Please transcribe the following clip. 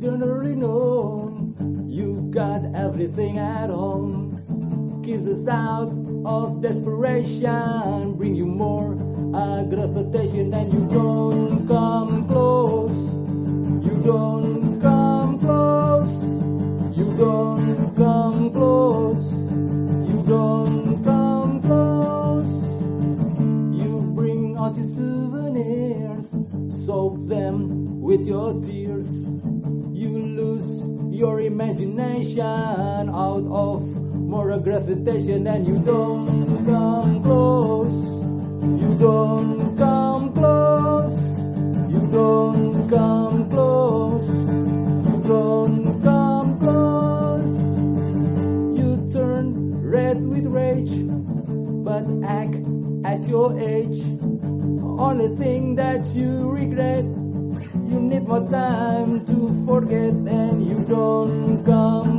generally known. You got everything at home. Kisses out of desperation bring you more gravitation, and you don't come close. You don't come close. You don't come close. You don't come close. You bring out your souvenirs, soak them with your tears. You lose your imagination out of more gravitation, and you don't come close. You don't come close. You don't come close. You don't come close. You turn red with rage, but act at your age. Only thing that you regret, you need more time to forget, and you don't come